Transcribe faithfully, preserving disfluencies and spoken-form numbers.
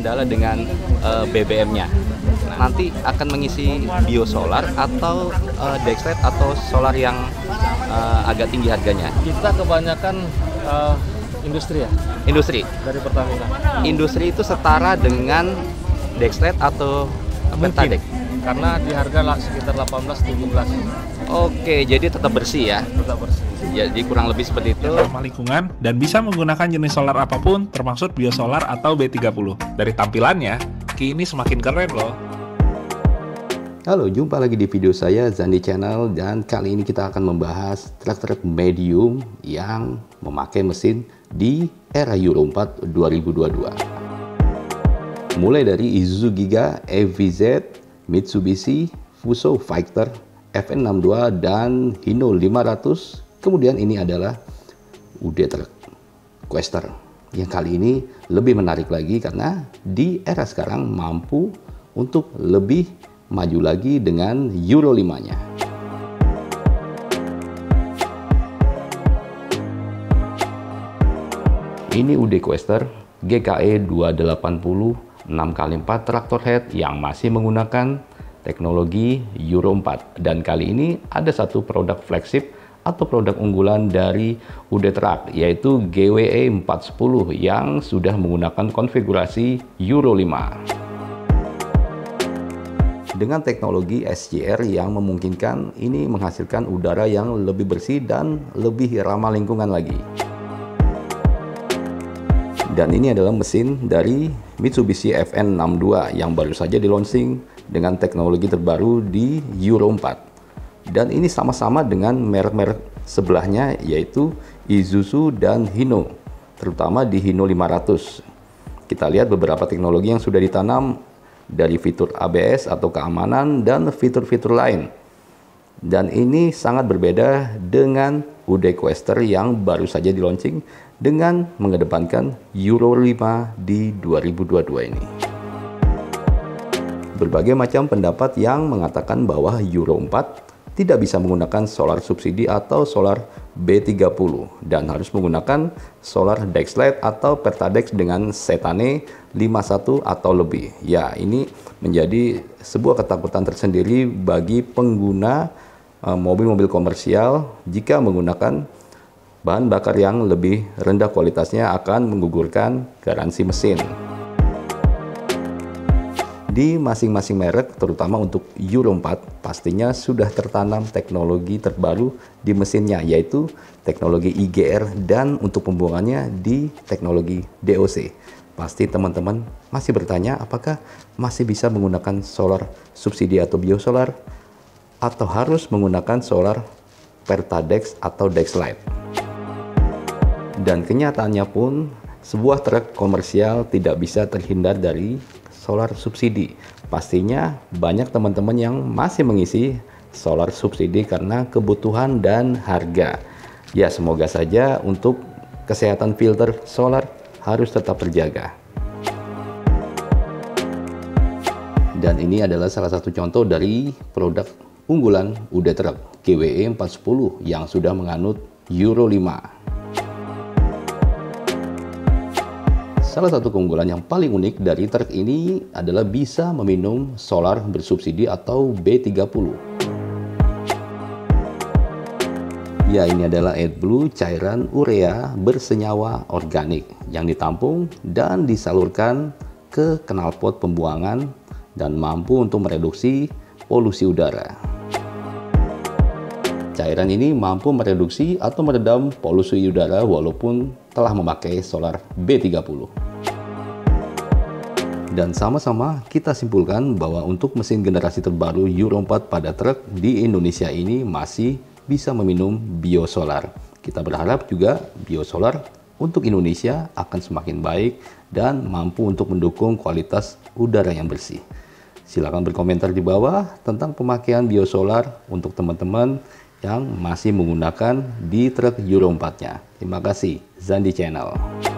terkendala dengan uh, B B M-nya. Nanti akan mengisi biosolar atau uh, dexlite atau solar yang uh, agak tinggi harganya. Kita kebanyakan uh, industri ya. Industri. Dari Pertamina. Industri itu setara dengan dexlite atau Pertadex? Karena di harga lah sekitar delapan belas tujuh belas. Oke, jadi tetap bersih ya. Tetap bersih. Jadi kurang lebih seperti itu. Ramah lingkungan dan bisa menggunakan jenis solar apapun termasuk biosolar atau B tiga puluh. Dari tampilannya, kini semakin keren loh. Halo, jumpa lagi di video saya Zandi Channel, dan kali ini kita akan membahas truk-truk medium yang memakai mesin di era Euro empat dua ribu dua puluh dua. Mulai dari Isuzu Giga, F V Z, Mitsubishi Fuso Fighter, F N enam puluh dua, dan Hino lima ratus. Kemudian ini adalah U D Truck Quester yang kali ini lebih menarik lagi karena di era sekarang mampu untuk lebih maju lagi dengan Euro lima-nya. Ini U D Quester G K E dua delapan nol enam kali empat traktor head yang masih menggunakan teknologi Euro empat, dan kali ini ada satu produk flagship atau produk unggulan dari U D Truck, yaitu G W E empat sepuluh yang sudah menggunakan konfigurasi Euro lima. Dengan teknologi S C R yang memungkinkan ini menghasilkan udara yang lebih bersih dan lebih ramah lingkungan lagi. Dan ini adalah mesin dari Mitsubishi F N enam puluh dua yang baru saja di launching dengan teknologi terbaru di Euro empat. Dan ini sama-sama dengan merek-merek sebelahnya, yaitu Isuzu dan Hino, terutama di Hino lima ratus. Kita lihat beberapa teknologi yang sudah ditanam, dari fitur A B S atau keamanan dan fitur-fitur lain. Dan ini sangat berbeda dengan U D Quester yang baru saja di launching dengan mengedepankan Euro lima di dua ribu dua puluh dua ini. Berbagai macam pendapat yang mengatakan bahwa Euro empat tidak bisa menggunakan solar subsidi atau solar B tiga puluh dan harus menggunakan solar dexlite atau Pertadex dengan setane lima puluh satu atau lebih. Ya, ini menjadi sebuah ketakutan tersendiri bagi pengguna mobil-mobil komersial jika menggunakan bahan bakar yang lebih rendah kualitasnya akan menggugurkan garansi mesin. Di masing-masing merek, terutama untuk Euro empat, pastinya sudah tertanam teknologi terbaru di mesinnya, yaitu teknologi I G R, dan untuk pembuangannya di teknologi D O C. Pasti teman-teman masih bertanya apakah masih bisa menggunakan solar subsidi atau biosolar, atau harus menggunakan solar Pertadex atau Dexlite. Dan kenyataannya pun, sebuah truk komersial tidak bisa terhindar dari solar subsidi. Pastinya banyak teman-teman yang masih mengisi solar subsidi karena kebutuhan dan harga. Ya, semoga saja untuk kesehatan filter solar harus tetap terjaga. Dan ini adalah salah satu contoh dari produk unggulan U D Truck G W E empat sepuluh yang sudah menganut Euro lima. Salah satu keunggulan yang paling unik dari truk ini adalah bisa meminum solar bersubsidi atau B tiga puluh. Ya, ini adalah AdBlue, cairan urea bersenyawa organik yang ditampung dan disalurkan ke knalpot pembuangan dan mampu untuk mereduksi polusi udara. Cairan ini mampu mereduksi atau meredam polusi udara walaupun telah memakai solar B tiga puluh. Dan sama-sama kita simpulkan bahwa untuk mesin generasi terbaru Euro empat pada truk di Indonesia ini masih bisa meminum biosolar. Kita berharap juga biosolar untuk Indonesia akan semakin baik dan mampu untuk mendukung kualitas udara yang bersih. Silakan berkomentar di bawah tentang pemakaian biosolar untuk teman-teman yang masih menggunakan di truk Euro empat-nya. Terima kasih, Zandi Channel.